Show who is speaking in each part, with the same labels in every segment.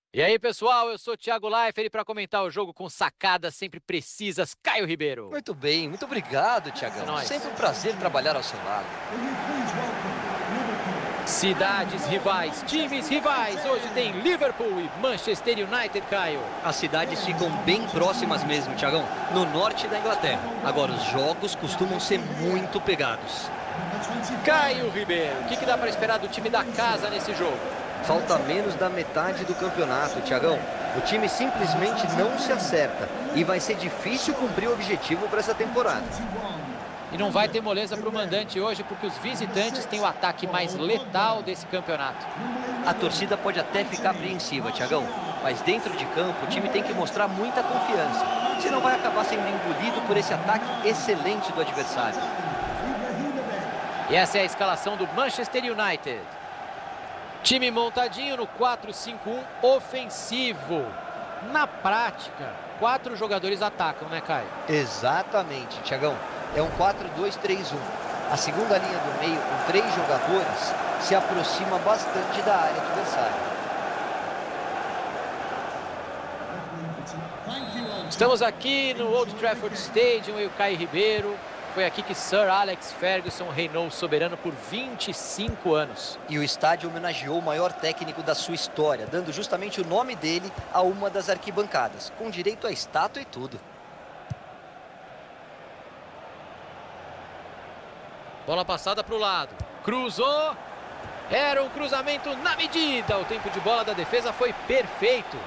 Speaker 1: E aí, pessoal, eu sou o Thiago Leifert para comentar o jogo com sacadas sempre precisas, Caio Ribeiro.
Speaker 2: Muito bem, muito obrigado,
Speaker 1: É
Speaker 2: Thiagão.
Speaker 1: nóis.
Speaker 2: Sempre um prazer trabalhar ao seu lado.
Speaker 1: Cidades rivais, times rivais. Hoje tem Liverpool e Manchester United, Caio.
Speaker 2: As cidades ficam bem próximas mesmo, Thiagão, no norte da Inglaterra. Agora, os jogos costumam ser muito pegados.
Speaker 1: Caio Ribeiro, o que dá para esperar do time da casa nesse jogo?
Speaker 2: Falta menos da metade do campeonato, Thiagão. O time simplesmente não se acerta e vai ser difícil cumprir o objetivo para essa temporada.
Speaker 1: E não vai ter moleza para o mandante hoje, porque os visitantes têm o ataque mais letal desse campeonato.
Speaker 2: A torcida pode até ficar apreensiva, Thiagão, mas dentro de campo o time tem que mostrar muita confiança, senão vai acabar sendo engolido por esse ataque excelente do adversário.
Speaker 1: E essa é a escalação do Manchester United. Time montadinho no 4-5-1 ofensivo. Na prática, 4 jogadores atacam, né, Caio?
Speaker 2: Exatamente, Thiagão. É um 4-2-3-1. A segunda linha do meio, com 3 jogadores, se aproxima bastante da área adversária.
Speaker 1: Estamos aqui no Old Trafford Stadium, eu e o Caio Ribeiro. Foi aqui que Sir Alex Ferguson reinou soberano por 25 anos.
Speaker 2: E o estádio homenageou o maior técnico da sua história, dando justamente o nome dele a uma das arquibancadas, com direito a estátua e tudo.
Speaker 1: Bola passada para o lado. Cruzou. Era um cruzamento na medida. O tempo de bola da defesa foi perfeito.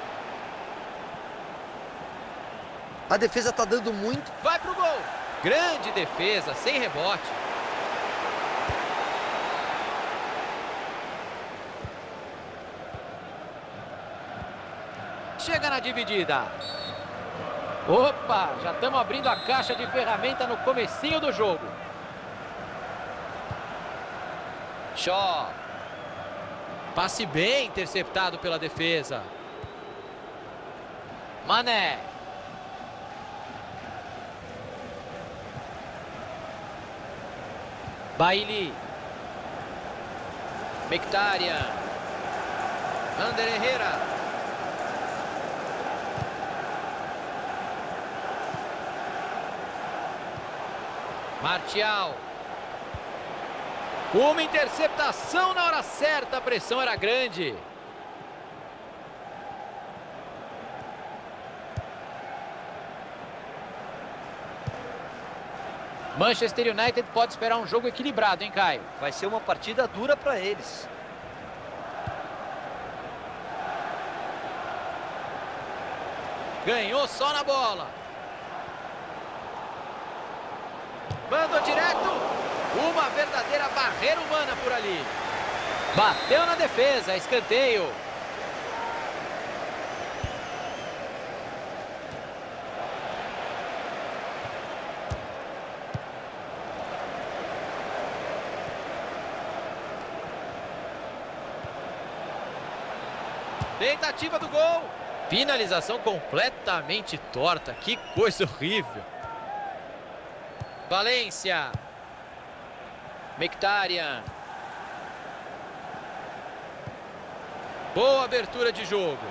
Speaker 2: A defesa está dando muito.
Speaker 1: Vai pro gol. Grande defesa, sem rebote. Chega na dividida. Opa, já estamos abrindo a caixa de ferramenta no comecinho do jogo. Shaw. Passe bem interceptado pela defesa. Mané. Bailly. Mkhitaryan. Ander Herrera. Martial. Uma interceptação na hora certa, a pressão era grande. Manchester United pode esperar um jogo equilibrado, hein, Caio?
Speaker 2: Vai ser uma partida dura para eles.
Speaker 1: Ganhou só na bola. Mandou direto. Uma verdadeira barreira humana por ali. Bateu na defesa, escanteio. Tentativa do gol. Finalização completamente torta. Que coisa horrível. Valência. Mkhitaryan. Boa abertura de jogo.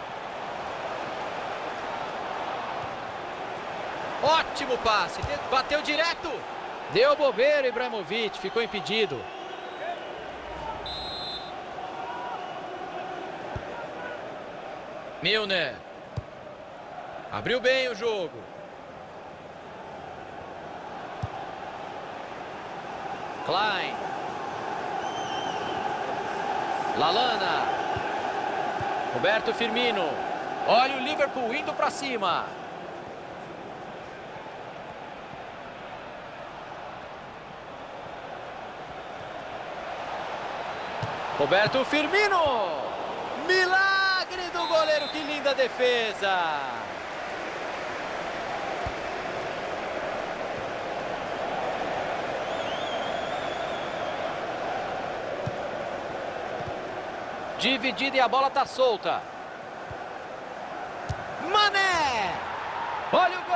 Speaker 1: Ótimo passe. Bateu direto. Deu bobeira, Ibrahimovic. Ficou impedido. Milner. Abriu bem o jogo. Klein. Lallana. Roberto Firmino. Olha o Liverpool indo para cima. Roberto Firmino. Milagre do goleiro, que linda defesa. Dividida e a bola tá solta. Mané! Olha o gol!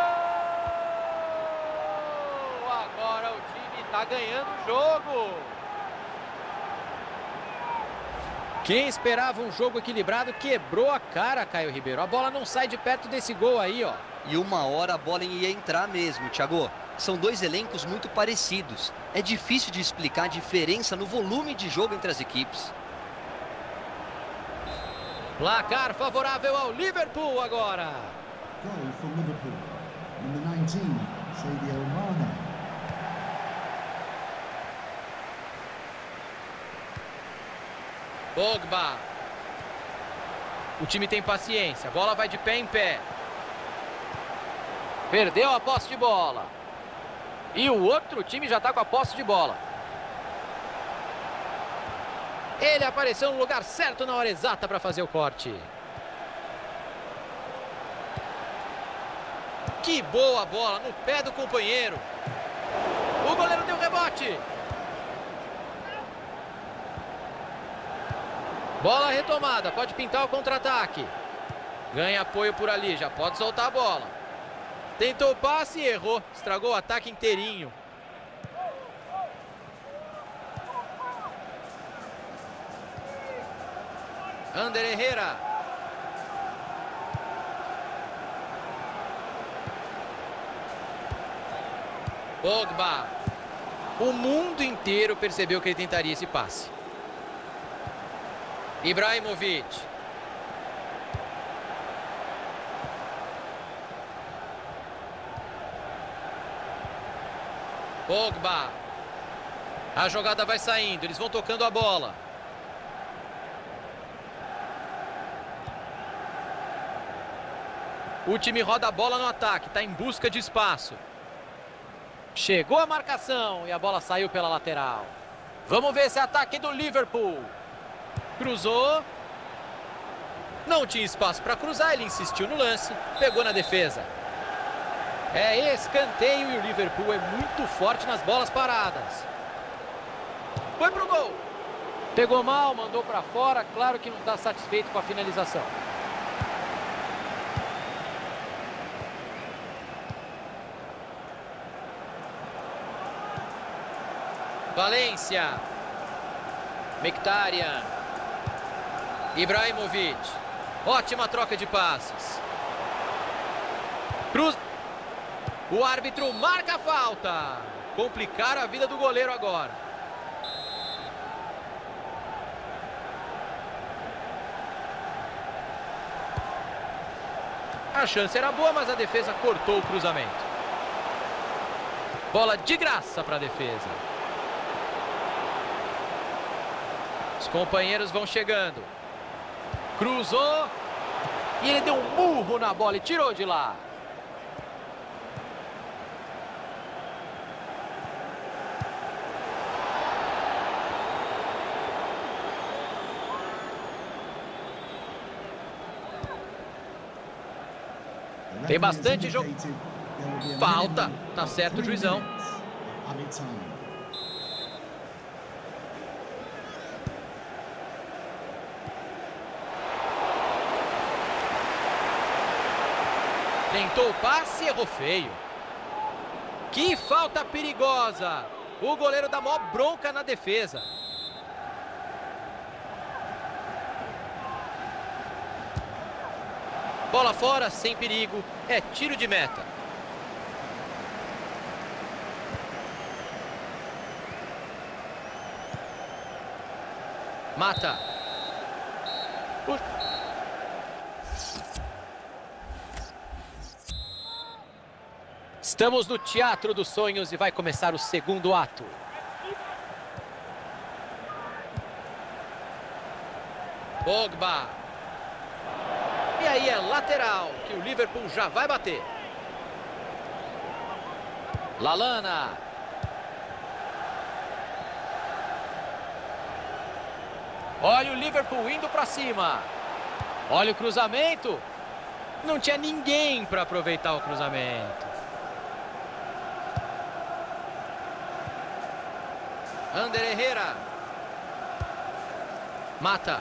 Speaker 1: Agora o time tá ganhando o jogo. Quem esperava um jogo equilibrado quebrou a cara, Caio Ribeiro. A bola não sai de perto desse gol aí, ó.
Speaker 2: E uma hora a bola ia entrar mesmo, Thiago. São dois elencos muito parecidos. É difícil de explicar a diferença no volume de jogo entre as equipes.
Speaker 1: Placar favorável ao Liverpool agora.
Speaker 3: Goal for Liverpool. Number 19, Sadio Mane.
Speaker 1: Pogba. O time tem paciência. A bola vai de pé em pé. Perdeu a posse de bola. E o outro time já está com a posse de bola. Ele apareceu no lugar certo na hora exata para fazer o corte. Que boa bola no pé do companheiro. O goleiro deu rebote. Bola retomada, pode pintar o contra-ataque. Ganha apoio por ali, já pode soltar a bola. Tentou o passe e errou, estragou o ataque inteirinho. Ander Herrera. Pogba. O mundo inteiro percebeu que ele tentaria esse passe. Ibrahimovic. Pogba. A jogada vai saindo, eles vão tocando a bola. O time roda a bola no ataque, está em busca de espaço. Chegou a marcação e a bola saiu pela lateral. Vamos ver esse ataque do Liverpool. Cruzou. Não tinha espaço para cruzar, ele insistiu no lance, pegou na defesa. É escanteio e o Liverpool é muito forte nas bolas paradas. Foi pro gol. Pegou mal, mandou para fora, claro que não está satisfeito com a finalização. Valência. Mkhitaryan. Ibrahimovic. Ótima troca de passes. Cruz. O árbitro marca a falta. Complicaram a vida do goleiro agora. A chance era boa, mas a defesa cortou o cruzamento. Bola de graça para a defesa. Os companheiros vão chegando. Cruzou. E ele deu um murro na bola e tirou de lá. Tem bastante jogo. Falta. Tá certo o juizão. Tentou o passe e errou feio. Que falta perigosa. O goleiro dá mó bronca na defesa. Bola fora, sem perigo. É tiro de meta. Mata. Estamos no Teatro dos Sonhos e vai começar o segundo ato. Pogba. E aí é lateral, que o Liverpool já vai bater. Lallana. Olha o Liverpool indo para cima. Olha o cruzamento. Não tinha ninguém para aproveitar o cruzamento. Ander Herrera. Mata.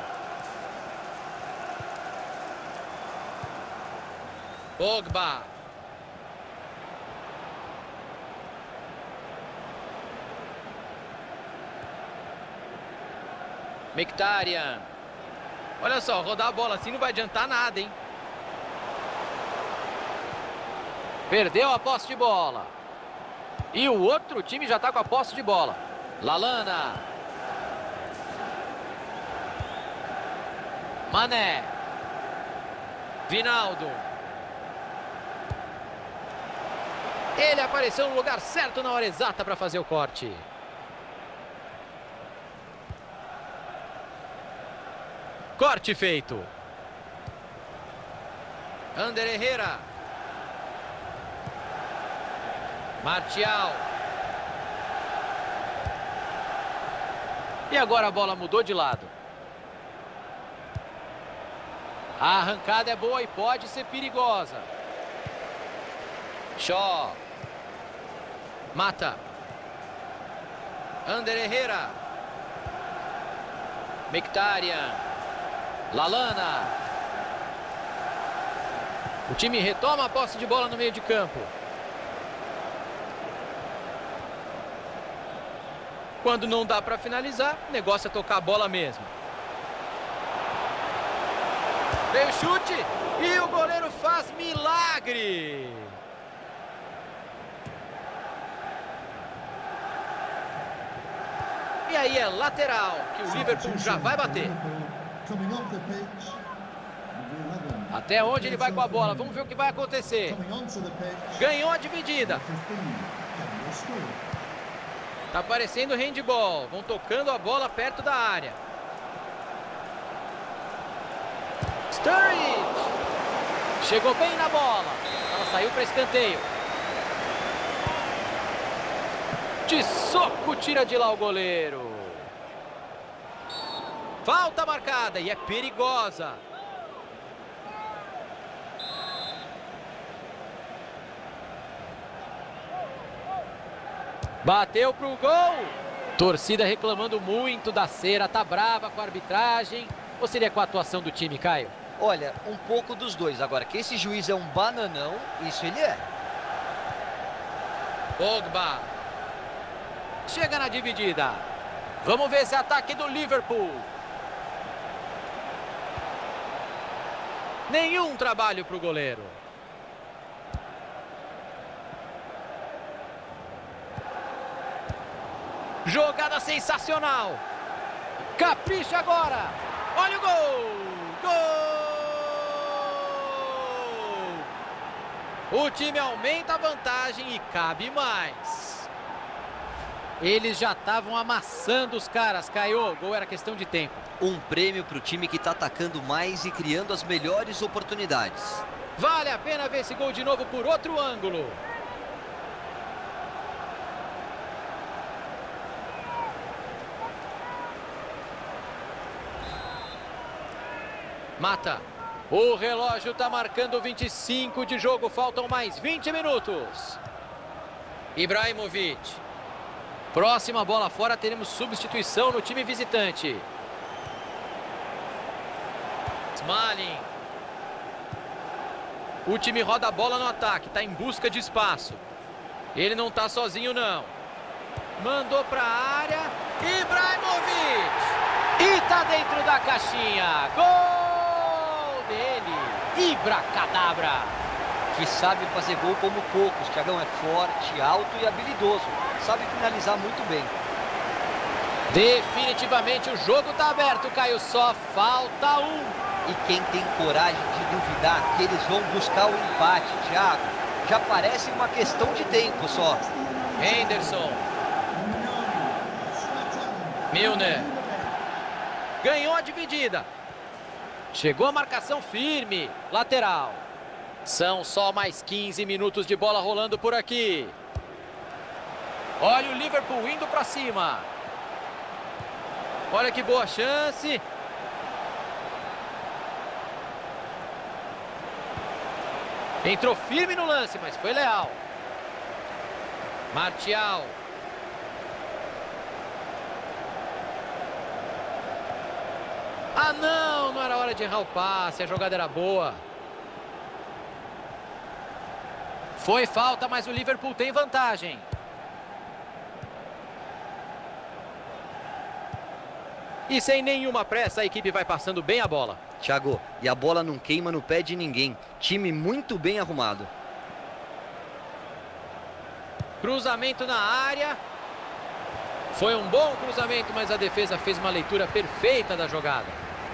Speaker 1: Pogba. Mkhitaryan. Olha só, rodar a bola assim não vai adiantar nada, hein? Perdeu a posse de bola. E o outro time já está com a posse de bola. Lallana. Mané. Vinaldo. Ele apareceu no lugar certo na hora exata para fazer o corte. Corte feito. Ander Herrera. Martial. E agora a bola mudou de lado. A arrancada é boa e pode ser perigosa. Shaw. Mata. Ander Herrera. Mkhitaryan. Lallana. O time retoma a posse de bola no meio de campo. Quando não dá para finalizar, o negócio é tocar a bola mesmo. Veio o chute e o goleiro faz milagre. E aí é lateral, que o Liverpool já vai bater. Até onde ele vai com a bola? Vamos ver o que vai acontecer. Ganhou a dividida. Tá parecendo handball. Vão tocando a bola perto da área. Sturridge. Chegou bem na bola. Ela saiu para escanteio. De soco tira de lá o goleiro. Falta marcada e é perigosa. Bateu pro gol. Torcida reclamando muito da cera, tá brava com a arbitragem. Ou seria com a atuação do time, Caio?
Speaker 2: Olha, um pouco dos dois. Agora, que esse juiz é um bananão, isso ele é.
Speaker 1: Pogba. Chega na dividida. Vamos ver esse ataque do Liverpool. Nenhum trabalho pro goleiro. Jogada sensacional. Capricha agora. Olha o gol. Gol! O time aumenta a vantagem e cabe mais. Eles já estavam amassando os caras, Caio. Gol era questão de tempo.
Speaker 2: Um prêmio para o time que está atacando mais e criando as melhores oportunidades.
Speaker 1: Vale a pena ver esse gol de novo por outro ângulo. Mata. O relógio está marcando 25 de jogo. Faltam mais 20 minutos. Ibrahimovic. Próxima bola fora, teremos substituição no time visitante. Smalling. O time roda a bola no ataque, está em busca de espaço. Ele não está sozinho, não. Mandou para a área. Ibrahimovic. E está dentro da caixinha. Gol dele. Ibracadabra.
Speaker 2: Que sabe fazer gol como poucos. Thiagão é forte, alto e habilidoso. Sabe finalizar muito bem.
Speaker 1: Definitivamente o jogo está aberto, Caio. Só falta um.
Speaker 2: E quem tem coragem de duvidar que eles vão buscar o empate, Thiago, já parece uma questão de tempo só.
Speaker 1: Henderson. Milner. Ganhou a dividida. Chegou a marcação firme. Lateral. São só mais 15 minutos de bola rolando por aqui. Olha o Liverpool indo para cima. Olha que boa chance. Entrou firme no lance, mas foi leal. Martial. Ah, não! Não era hora de errar o passe. A jogada era boa. Foi falta, mas o Liverpool tem vantagem. E sem nenhuma pressa, a equipe vai passando bem a bola.
Speaker 2: Thiago, e a bola não queima no pé de ninguém. Time muito bem arrumado.
Speaker 1: Cruzamento na área. Foi um bom cruzamento, mas a defesa fez uma leitura perfeita da jogada.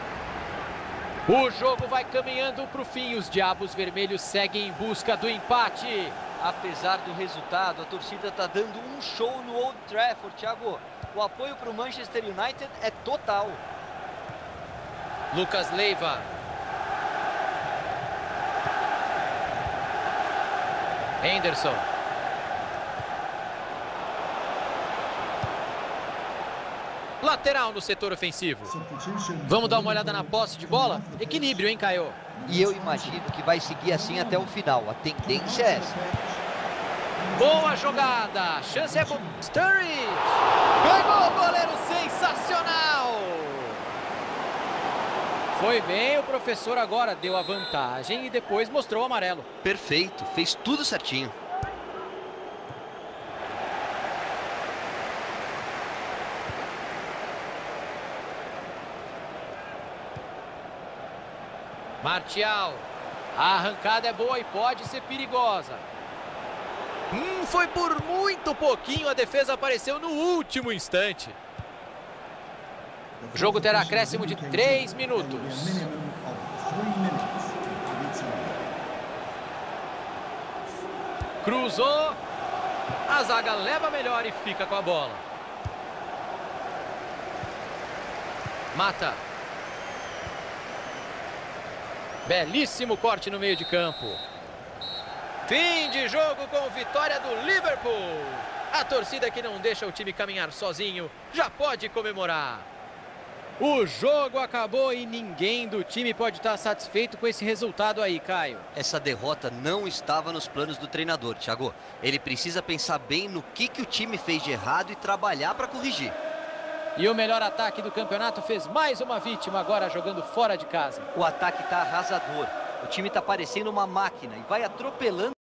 Speaker 1: O jogo vai caminhando para o fim. Os Diabos Vermelhos seguem em busca do empate.
Speaker 2: Apesar do resultado, a torcida está dando um show no Old Trafford, Thiago. O apoio para o Manchester United é total.
Speaker 1: Lucas Leiva. Henderson. Lateral no setor ofensivo. Vamos dar uma olhada na posse de bola? Equilíbrio, hein, Caio?
Speaker 2: E eu imagino que vai seguir assim até o final. A tendência é essa.
Speaker 1: Boa jogada. Chance é boa. Sturridge. Pegou o goleiro, sensacional. Foi bem, o professor agora deu a vantagem e depois mostrou o amarelo.
Speaker 2: Perfeito, fez tudo certinho.
Speaker 1: Martial. A arrancada é boa e pode ser perigosa. Foi por muito pouquinho, a defesa apareceu no último instante. O jogo terá acréscimo de 3 minutos. Cruzou. A zaga leva melhor e fica com a bola. Mata. Belíssimo corte no meio de campo. Fim de jogo com vitória do Liverpool. A torcida que não deixa o time caminhar sozinho já pode comemorar. O jogo acabou e ninguém do time pode estar satisfeito com esse resultado aí, Caio.
Speaker 2: Essa derrota não estava nos planos do treinador, Thiago. Ele precisa pensar bem no que o time fez de errado e trabalhar para corrigir.
Speaker 1: E o melhor ataque do campeonato fez mais uma vítima agora jogando fora de casa.
Speaker 2: O ataque está arrasador. O time está parecendo uma máquina e vai atropelando